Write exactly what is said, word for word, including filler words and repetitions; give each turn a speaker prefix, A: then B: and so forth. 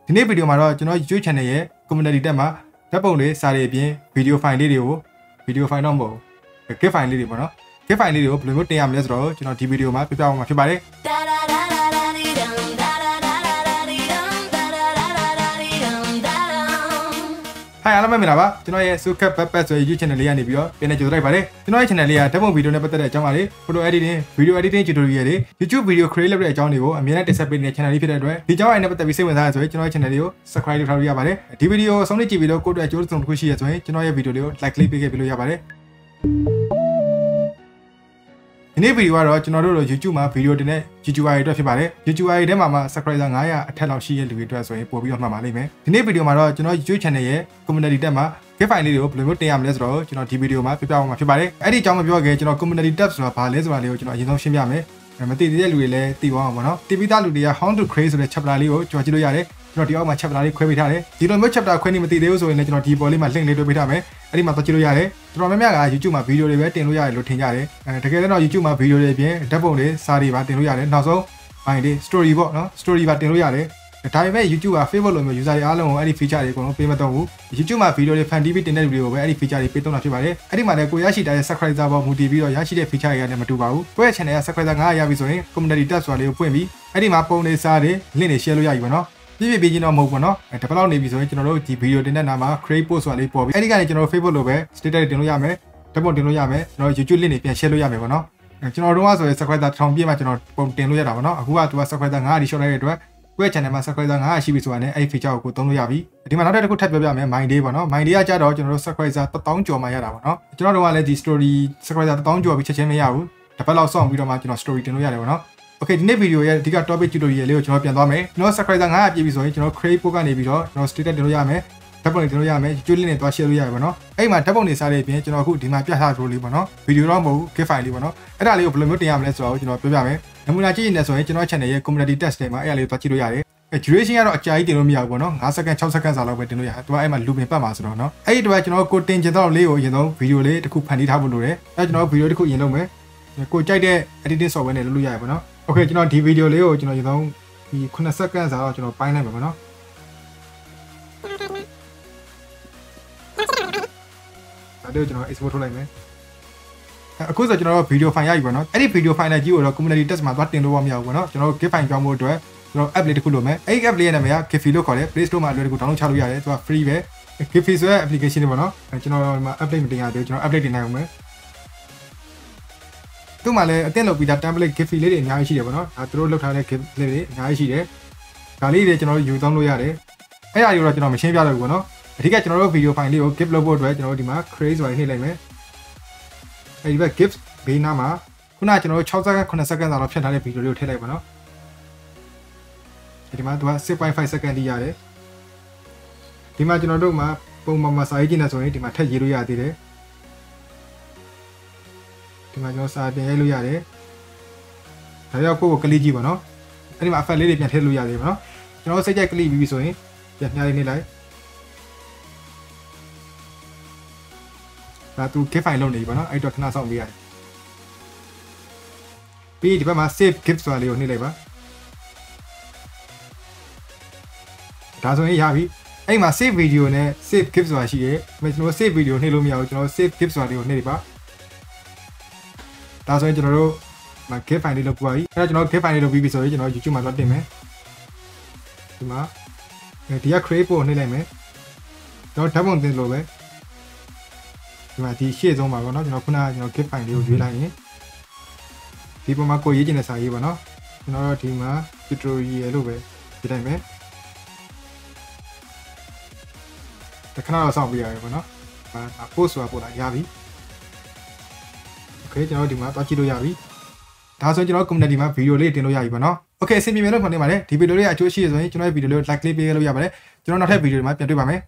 A: ဒီနေ့ဗီဒီယိုမှာတော့ကျွန်တော် YouTube channel ရဲ့ community tab မှာဓာတ်ပုံလေးစာတွေအပြင် video file လေးတွေကို video file တော့မဟုတ်ဘူး GIF file လေးတွေပေါ့နော် GIF file လေးတွေကိုဘယ်လိုမျိုးတင်ရမလဲဆိုတော့ကျွန်တော်ဒီဗီဒီယိုမှာပြပြအောင်မှာဖြစ်ပါတယ်Hi အားလုံးပဲမင်္ဂလာပါကျွန်တော်ရဲ့ Sukat Pepper ဆိုတဲ့ YouTube channel လေးကနေပြီးတော့ပြန်နေကြိုလိုက်ပါတယ်ကျွန်တော်ရဲ့ channel လေးကဓာတ်ပုံဗီဒီယိုနဲ့ပတ်သက်တဲ့အကြောင်းပါလေ photo editing video editing tutorial တွေ YouTube video create လုပ်တဲ့အကြောင်းတွေကိုအမြဲတမ်းတင်ဆက်ပေးနေတဲ့ channel လေးဖြစ်တဲ့အတွက်ဒီအကြောင်းအရာနဲ့ပတ်သက်ပြီးစိတ်ဝင်စားရဆိုရင်ကျွန်တော်ရဲ့ channel လေးကို subscribe လုပ်ထားလို့ရပါတယ်ဒီဗီဒီယိုအဆုံးထိကြည့်ပြီးတော့ကိုယ့်အတွက်အကျိုးဆုံးတစ်ခုရှိရဆိုရင်ကျွန်တော်ရဲ့ video လေးကို like လေးပေးခဲ့ပြီးလို့ရပါတယ်ဒီနေ့ဗီဒီယိုကတော့ကျွန်တော်တို့ YouTube မှာဗီဒီယိုတင်တဲ့ YouTuber တွေအတွက်ဖြစ်ပါတယ် YouTuber တွေထဲမှာမှ subscriber ၅၀၀အထက်လောက်ရှိတဲ့လူတွေအတွက်ဆိုရင်ပို့ပြီးတော့မှတ်ပါလိမ့်မယ်ဒီနေ့ဗီဒီယိုမှာတော့ကျွန်တော် YouTube channel ရဲ့ community tab မှာ GIF file လေးတွေကိုဘယ်လိုမျိုးတင်ရမလဲဆိုတော့ကျွန်တော်ဒီဗီဒီယိုမှာပြပြအောင်မှာဖြစ်ပါတယ်အဲ့ဒီအကြောင်းမပြောခင်ကျွန်တော် community tab ဆိုတာဘာလဲဆိုတာလေးကိုကျွန်တော်အရင်ဆုံးရှင်းပြမယ်မသိသေးတဲ့လူတွေလည်းသိသွားအောင်ပေါ့နော်တိပိသားလူတွေက how to create ဆိုတဲ့ chapter လေးကိုကြော်ကြည့်လို့ရတယ်ကျွန်တော်ဒီအောက်မှာ chapter လေးခွဲပေးထားတယ်ဒီလိုမျိုး chapter ခွဲနေမသိသေးဘူးဆိုရင်လည်းကျွန်တော်ဒီပေါ်လေးမှာ link လေးတွေ့ပေးထားမယ်အဲ့ဒီမှာသွားကြည့်လို့ရတယ်ကျွန်တော်များများက YouTube မှာ video တွေပဲတင်လို့ရတယ်လို့ထင်ကြတယ်အဲတကယ်တော့ YouTube မှာ video တွေအပြင်ဓာတ်ပုံတွေစာတွေပါတင်လို့ရတယ်နောက်ဆုံး file တွေ story ပေါ့နော် story ပါတင်လို့ရတယ်ဒါပေမဲ့ YouTube က Facebook လိုမျိုး user တွေအားလုံးကိုအဲ့ဒီ feature တွေအကုန်လုံးပေးမတော့ဘူး YouTube မှာ video တွေ fan တီးပြီးတင်တဲ့လူတွေကိုပဲအဲ့ဒီ feature တွေပေးတော့တာဖြစ်ပါတယ်အဲ့ဒီမှာလည်းကိုရရှိတဲ့ subscriber ပေါ်မူတည်ပြီးတော့ရရှိတဲ့ feature တွေနဲ့မတူပါဘူးကိုယ့်ရဲ့ channel က subscriber ၅၀၀ရပြီဆိုရင် community tab ဆိုတာလေးကိုဖွင့်ပြီးအဲ့ဒီမှာပုံတွေစာတွေ link တွေ share လို့ရပြီပေါ့နော်ပြည့်ပြည့်ပြည့်ချင်းတော့မဟုတ်ဘူးနော်အဲတစ်ပတ်လောက်နေပြီဆိုရင်ကျွန်တော်တို့ဒီ video တင်တဲ့နာမှာ create post ဆိုတာလေးပေါ်ပြီးအဲ့ဒီကနေကျွန်တော်တို့ Facebook လိုပဲ status တွေတင်လို့ရမယ်ဓာတ်ပုံတင်လို့ရမယ်ကျွန်တော် YouTube link တွေပြန် share လို့ရမယ်ပေါ့နော်ကျွန်တော်တို့ကဆိုရင် subscriber တစ်ထောင်ပြည့်မှကျွန်တော်ပုံတင်လို့ရတာပေါ့နော်အခုကသူက subscriber ၅၀၀ short လိုက်တဲ့အတွက်ကိုယ့် channel မှာ subscriber ၅၀၀ရှိပြီဆိုတာနဲ့အဲ့ဒီ feature ကိုကိုသုံးလို့ရပြီဒီမှာနောက်ထပ်တစ်ခုထပ်ပြောပြမယ် my day ပေါ့နော် my day ကကြတော့ကျွန်တော်တို့ subscriber တစ်သောင်းကျော်မှရတာပေါ့နော်ကျွန်တော်တို့ကလည်းဒီ story subscriber တစ်သောင်းကျော်ပြီးချက်ချင်းမရဘူးတစ်ပတ်လောက်စောင့်ပြီးတော့မှကျွန်တော် story တင်လို့ရတယ်ပေါ့နော် Okay ဒီနေ့ video ရဲ့အဓိက topic tutorial လေးကိုကျွန်တော်ပြန်သွားမယ်ကျွန်တော် subscriber ၅၀၀ပြည့်ပြီဆိုရင်ကျွန်တော် create post ကနေပြီးတော့ကျွန်တော် status တင်လို့ရမယ်ဓာတ်ပုံတွေတင်လို့ရမယ် YouTube link နဲ့တွား share လို့ရတယ်ပေါ့နော်အဲ့မှာဓာတ်ပုံတွေစားတဲ့အပြင်ကျွန်တော်အခုဒီမှာပြထားသလိုလေးပေါ့နော် video တော့မဟုတ်ဘူး GIF file လေးပေါ့နော်အဲ့ဒါလေးကိုဘယ်လိုမျိုးတင်ရမလဲဆိုတော့ကျွန်တော်ပြောပြမယ်နမူနာကြည့်နေဆိုရင်ကျွန်တော် channel ရဲ့ community test တွေမှာအဲ့ဒါလေးကိုတွားကြည့်လို့ရတယ်duration ကတော့အကြာကြီးတင်လို့မရဘူးပေါ့နော်၅စက္ကန့်၆စက္ကန့်စာလောက်ပဲတင်လို့ရတယ်။သူကအဲ့မှာ looping ပတ်မှာဆိုတော့เนาะ။အဲ့ဒီတော့ကျွန်တော်ကိုတင်ချင်တော့လေးကိုအရင်ဆုံး video လေးတစ်ခုဖန်တီးထားဖို့လိုတယ်။အဲ့ကျွန်တော် video တစ်ခုအရင်လုပ်မယ်။ကိုကြိုက်တဲ့ editing software နဲ့လုပ်လို့ရတယ်ပေါ့နော်။ Okay ကျွန်တော်ဒီ video လေးကိုကျွန်တော်အရင်ဆုံးဒီ9စက္ကန့်စာတော့ကျွန်တော်ပိုင်းလိုက်ပါမယ်နော်။အဲ့ဒါကျွန်တော် export ထုတ်လိုက်မယ်။အခုဆိုကျွန်တော် video file ရပြီပေါ့နော်။အဲ့ဒီ video file နဲ့ကြီးကိုတော့ community test မှာသွားတင်လို့မရဘူးပေါ့နော်။ကျွန်တော် GIF file ပြောင်းဖို့အတွက်ကျွန်တော် app လေးတစ်ခုလိုမယ်အဲ့ဒီ app လေးရဲ့နာမည်က Giphy လို့ခေါ်တယ် Play Store မှာအလွယ်တကူ download ချလို့ရတယ်သူက free ပဲ Giphy ဆိုတဲ့ application တွေပေါ့နော်ကျွန်တော်ဒီမှာ update မတင်ရသေးဘူးကျွန်တော် update တင်နိုင်အောင်မယ်သူ့မှာလည်းအသင့်လုပ်ပြီးသား template Giphy လေးတွေအများကြီးရှိတယ်ပေါ့နော်ဒါသူတို့လုပ်ထားတဲ့ Giphy လေးတွေအများကြီးရှိတယ်ဒါလေးတွေကျွန်တော်ယူသုံးလို့ရတယ်အဲ့ဒါတွေကိုတော့ကျွန်တော်မရှင်းပြတော့ဘူးပေါ့နော်အဓိကကျွန်တော်တို့ video file လေးကို GIF လုပ်ဖို့အတွက်ကျွန်တော်တို့ဒီမှာ create ဆိုတာနှိပ်လိုက်မယ်အဲ့ဒီဘက် GIF ဘေးနားမှာခုနကကျွန်တော်တို့6စက္ကန့်9စက္ကန့်စာလောက်ဖြတ်ထားတဲ့ video လေးကိုထည့်လိုက်ပါနော်ဒီမှာသူက six point five စက္ကန့်ထိရတယ်ဒီမှာကျွန်တော်တို့မှာပုံမှန်မှာစာရေးကြည့်နေဆိုရင်ဒီမှာထပ်ရေးလို့ရသေးတယ်ဒီမှာကျွန်တော်စာပြန်ရေးလို့ရတယ်ဒါကြောင့်ကိုယ့်ကိုကလစ်ကြည့်ပါနော်အဲ့ဒီမှာ effect လေးတွေပြန်ထည့်လို့ရတယ်ပေါ့နော်ကျွန်တော်စိတ်ကြိုက်ကလစ်ပြီးပြီဆိုရင်ပြန်ညှားလေးနေလိုက်ဒါသူ GIF file လုပ်နေပြီပေါ့နော်အဲ့တော့ခဏစောင့်ပေးရတယ်ပြီးဒီဘက်မှာ save GIF ဆိုတာလေးကိုနှိပ်လိုက်ပါဒါဆိုရင်ရပြီအဲ့မှာ save video နဲ့ save GIF ဆိုတာရှိတယ်။ကျွန်တော် save video နှိပ်လို့မရဘူးကျွန်တော် save GIF ဆိုတာလေးကိုနှိပ်ပါဒါဆိုရင်ကျွန်တော်တို့မှာ GIF file လေးလုပ်ပြီးပါပြီအဲ့တော့ကျွန်တော် GIF file လေးလုပ်ပြီးပြီဆိုရင်ကျွန်တော် YouTube မှာသွားတင်မယ်ဒီမှာဒီက create ပို့နှိပ်လိုက်မယ်ကျွန်တော်ဓာတ်ပုံတင်လို့ပဲဒီမှာဒီရှေ့ဆုံးပါပေါ့နော်ကျွန်တော်ခုနကကျွန်တော် GIF file လေးကိုရွေးလိုက်ရင်ဒီပုံမှာကိုရေးချင်တဲ့စာရေးပါနော်ကျွန်တော်တို့ဒီမှာ tutorial လို့ပဲရေးလိုက်မယ်တခဏတော့စောင့်ပြရတယ်ပေါ့နော်။ဒါ post ဆိုတာပို့လာရပြီ။ Okay ကျွန်တော်ဒီမှာသွားကြည့်လို့ရပြီ။ဒါဆိုရင်ကျွန်တော် community မှာ video လေးတင်လို့ရပြီပေါ့နော်။ Okay အဆင်ပြေမယ်လို့ခေါ်နေပါတယ်။ဒီ video လေးကအကျိုးရှိရဆိုရင်ကျွန်တော်ရဲ့ video လေးကို like လေးပေးလို့ရပါတယ်။ကျွန်တော်နောက်ထပ် video တွေမှာပြန်တွေ့ပါမယ်။